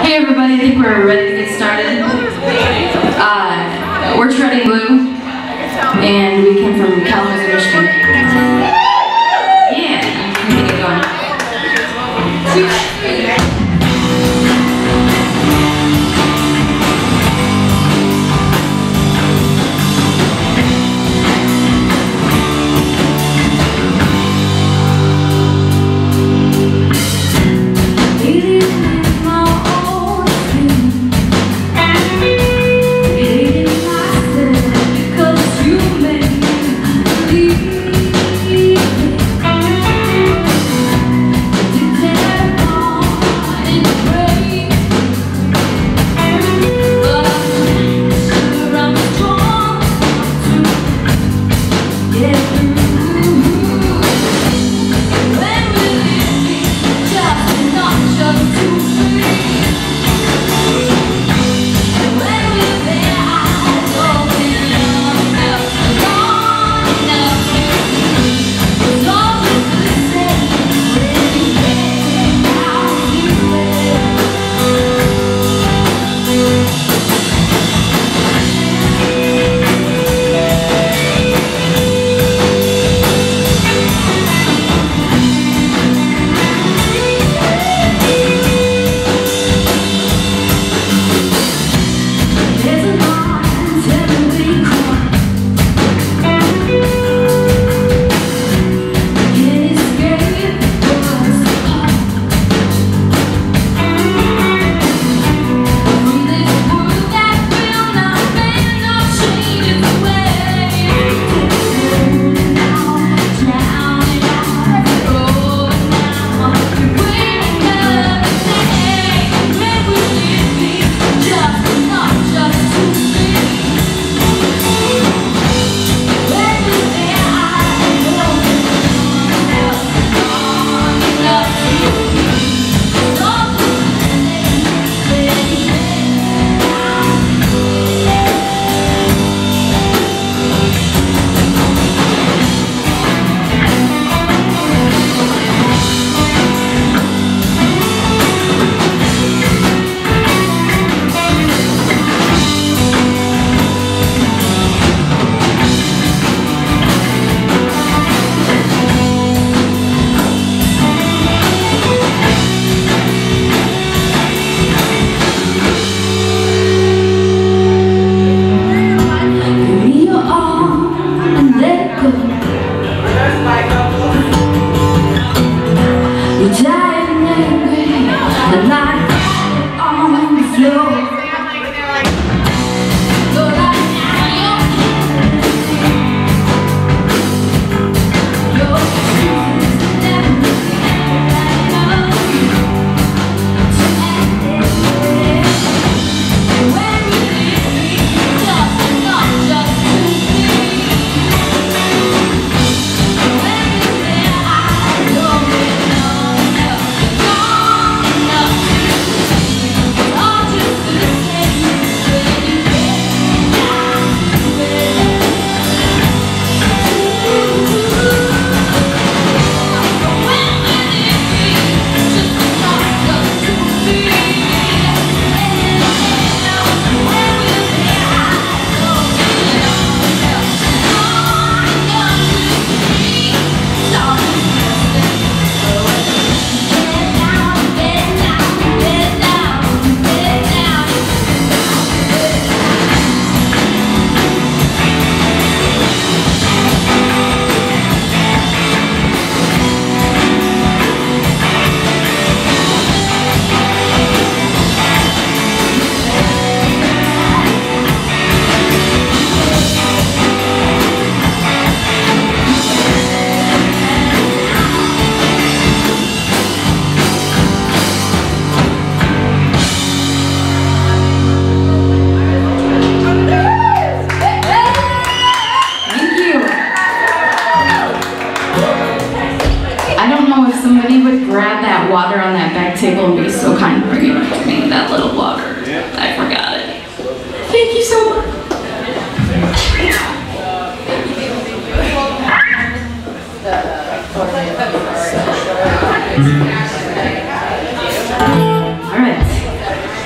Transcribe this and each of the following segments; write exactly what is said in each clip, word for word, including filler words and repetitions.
Hey everybody, I think we're ready to get started. Uh, we're Treading Blue, and we came from Kalamazoo, Michigan. Yeah, let me get going. Two, three. Water on that back table and be so kind to bring it up to me, that little water. I forgot it. Thank you so much. All right.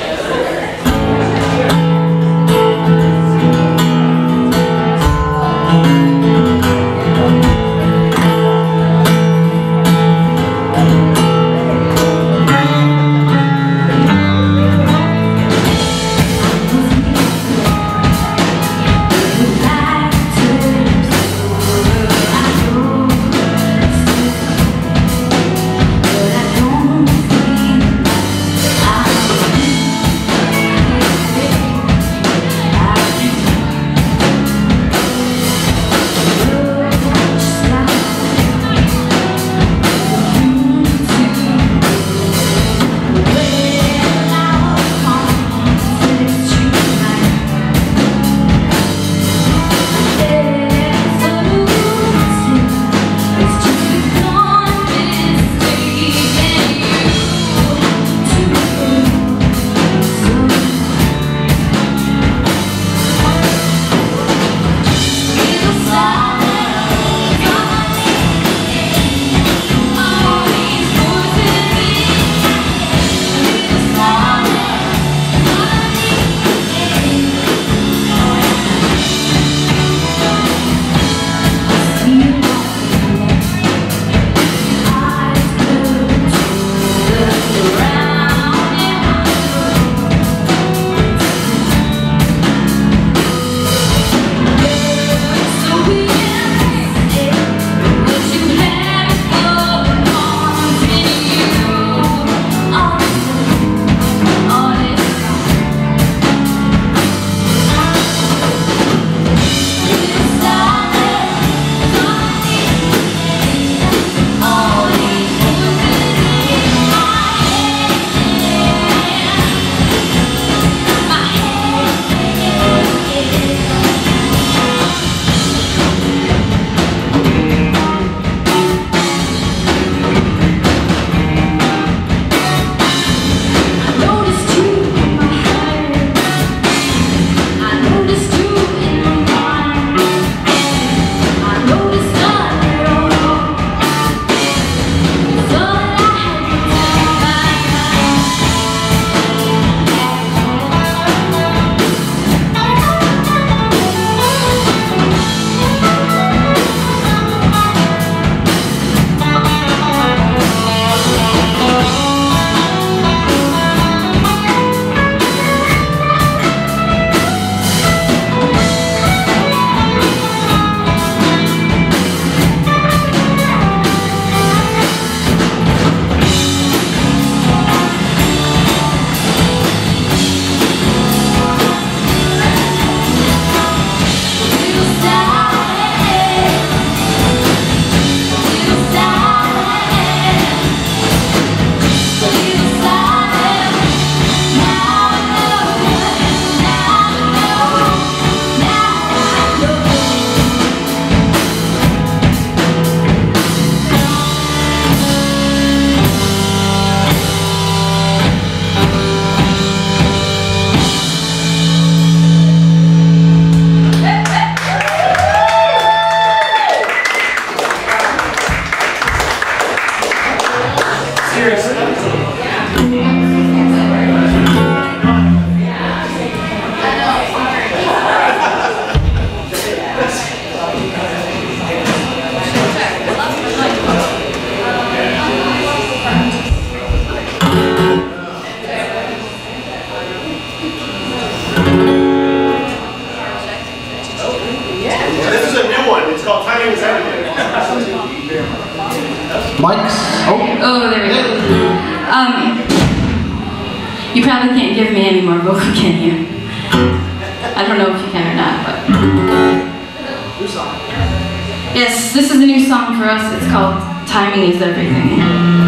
Um, you probably can't give me any more vocal, can you? I don't know if you can or not, but... New song. Yes, this is a new song for us. It's called Timing is Everything.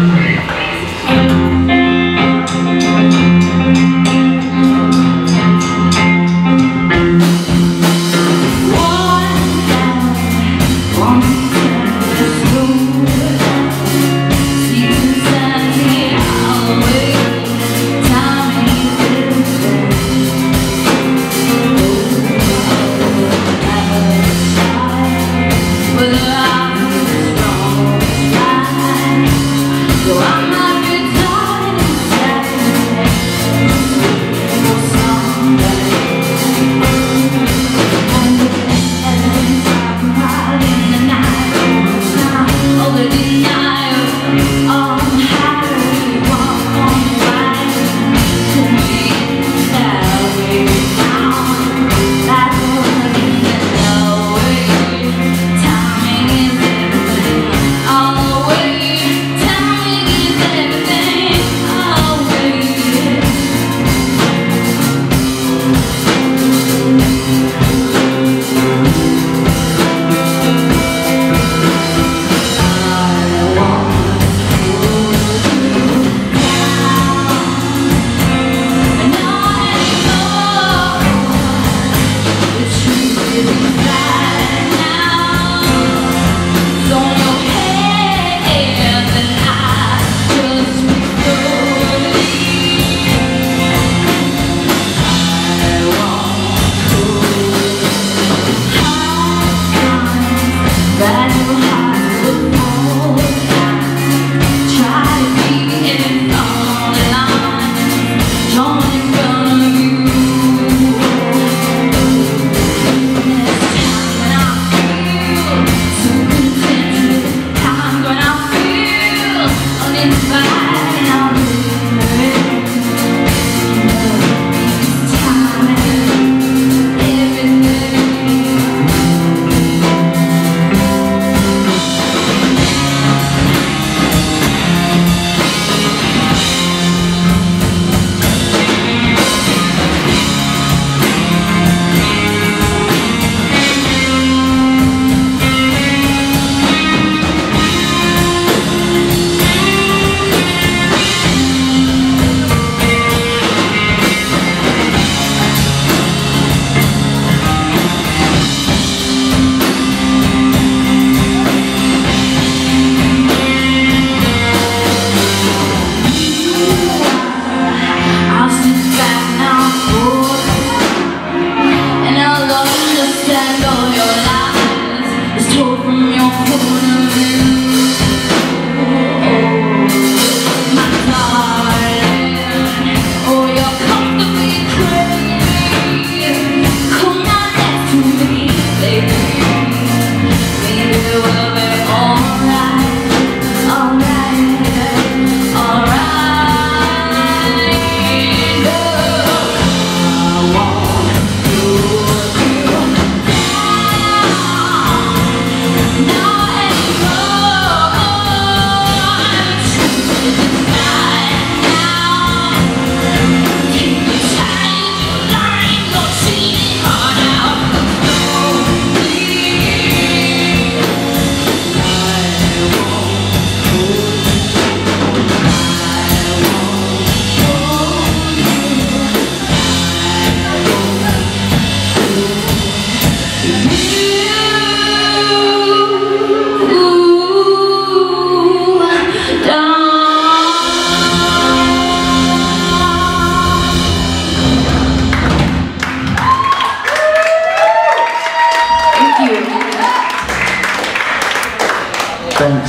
Thanks.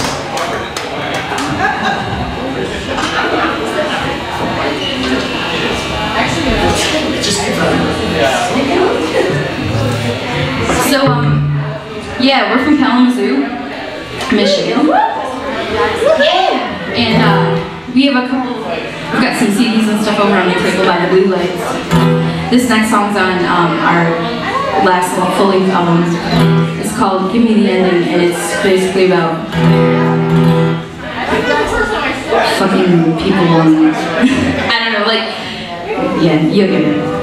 So, um, yeah, we're from Kalamazoo, Michigan. Yeah! And, uh, we have a couple, we've got some C Ds and stuff over on the table by the Blue Lights. This next song's on um, our last full-length album. It's called Give Me the Ending, and it's basically about fucking fucking people and I don't know, like, yeah, you'll get it.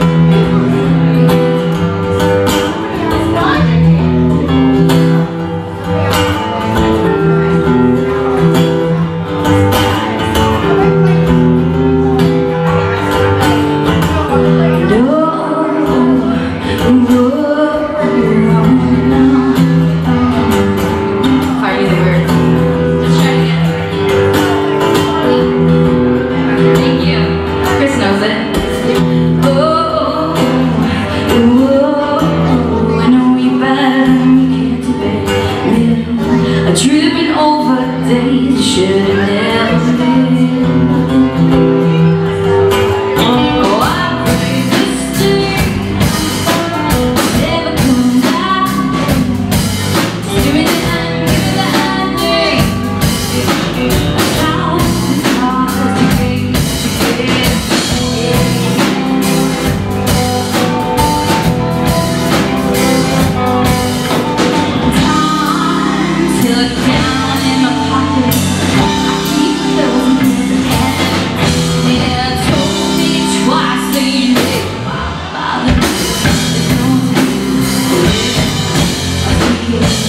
Tripping over days you should have never been. Oh, I pray this day never come back. Just give me the hand, give me the hand, babe. I found it's hard to get, to get, Time till it down in my pocket. I keep those in the hand. Yeah, told me twice that you knew why bother me. There's no time for it.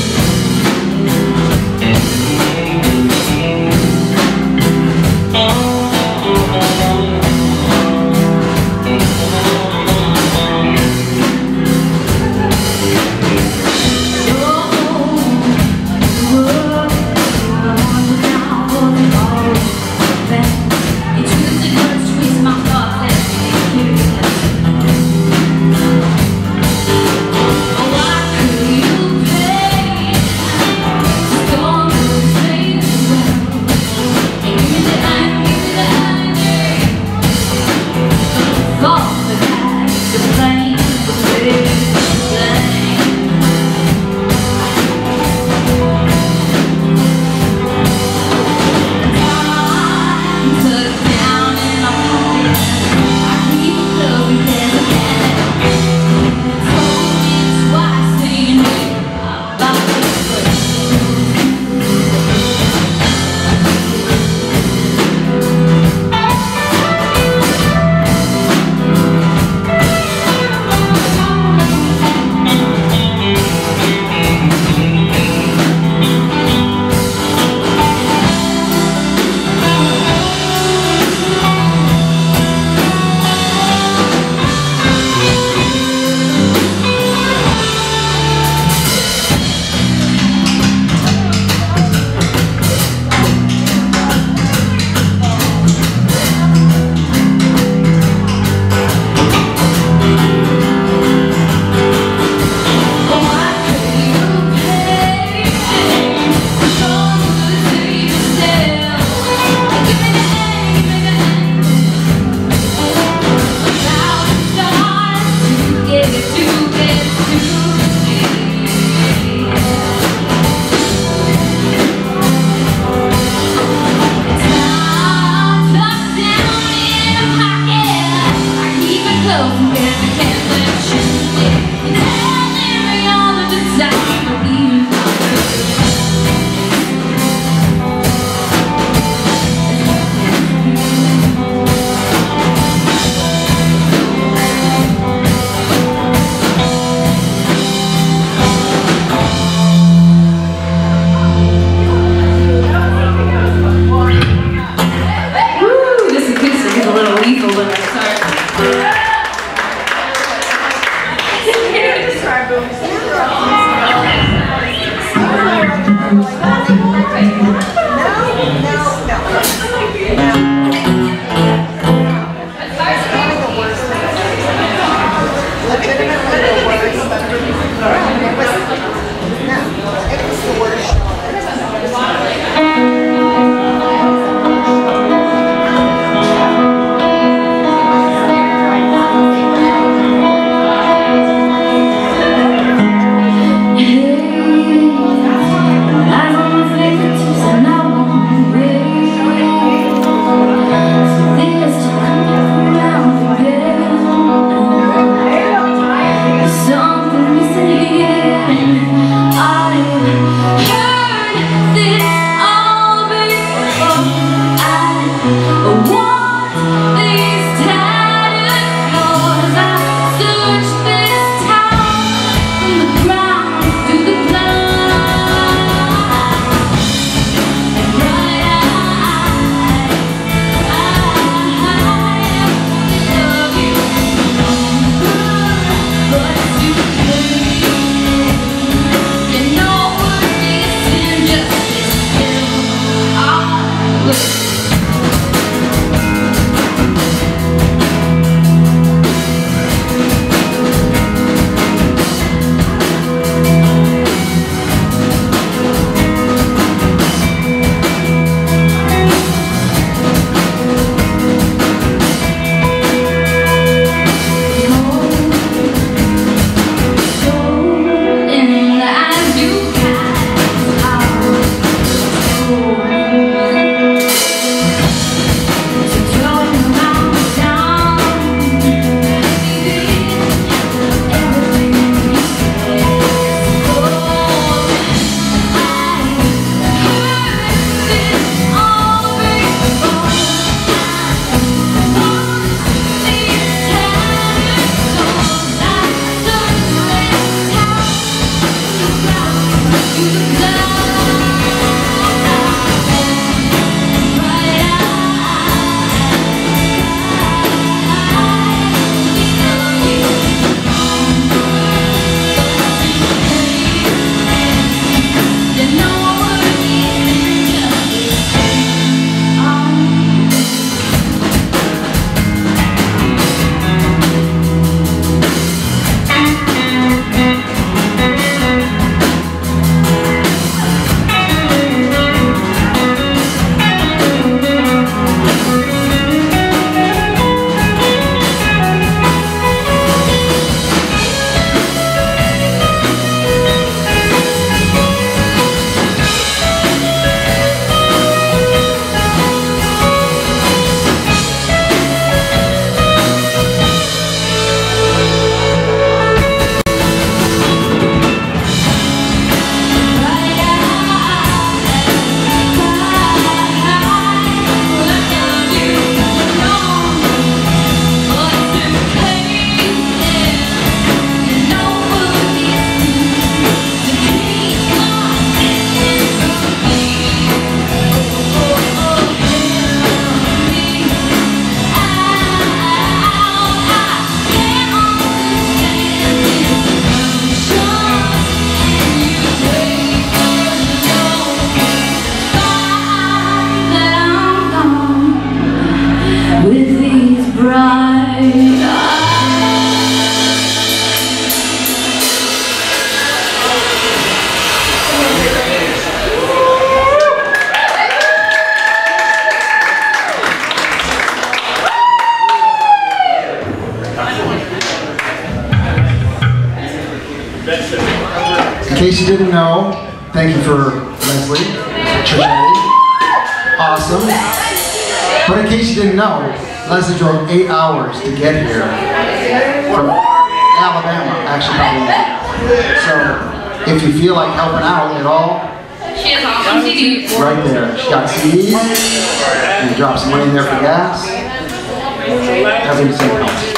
case you didn't know, thank you for Leslie Chichetti. Awesome. But in case you didn't know, Leslie drove eight hours to get here from Alabama, actually probably more. So if you feel like helping out at all, She has awesome C Ds. right there. She got C Ds. You drop some money in there for gas. Everything's in the house.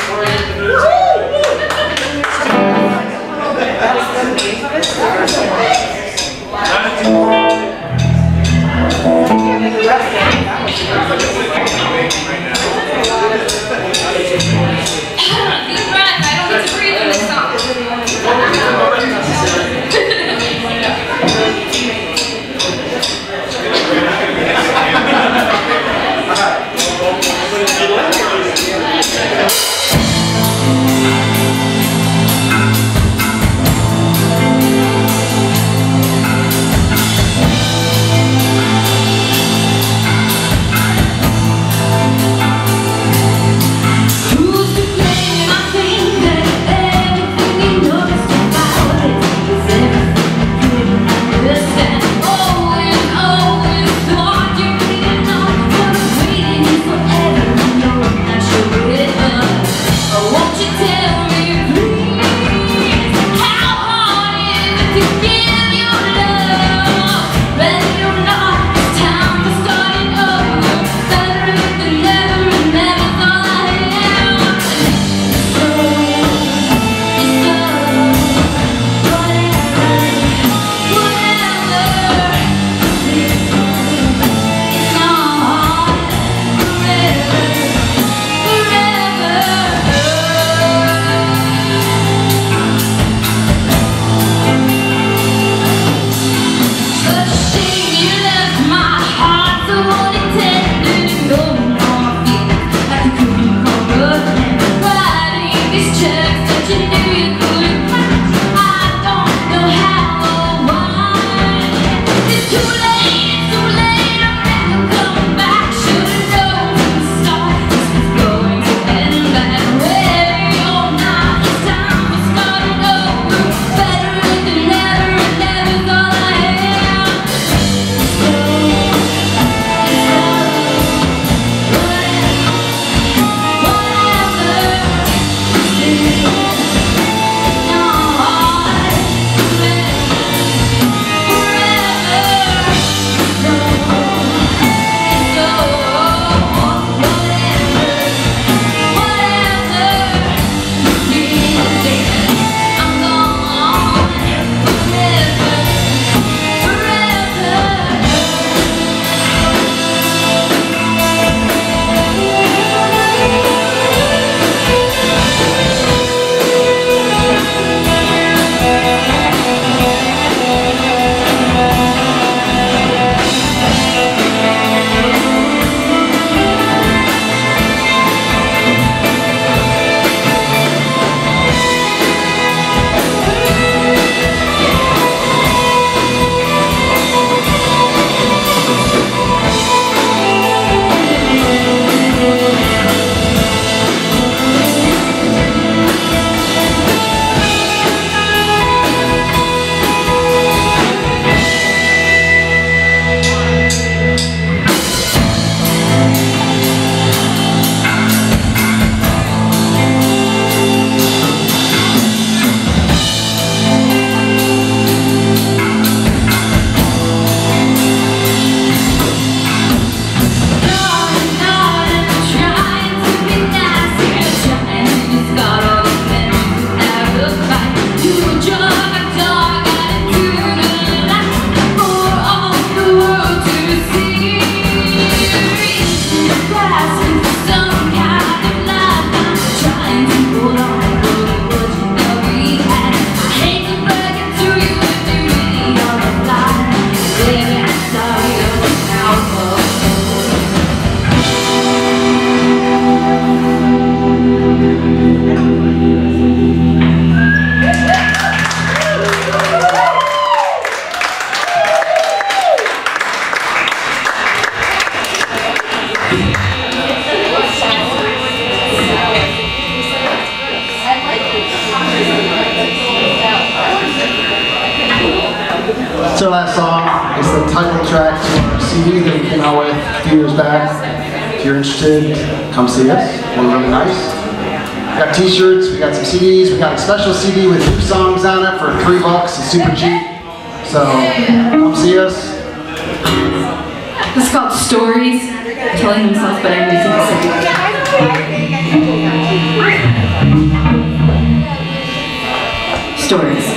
Deep breath. I don't get to breathe in this song. our last song. It's the title track to our C D that we came out with a few years back. If you're interested, come see us. We're really nice. We got t-shirts, we got some C Ds, we got a special C D with two songs on it for three bucks. It's super cheap. So come see us. This is called Stories, telling themselves better music. Stories.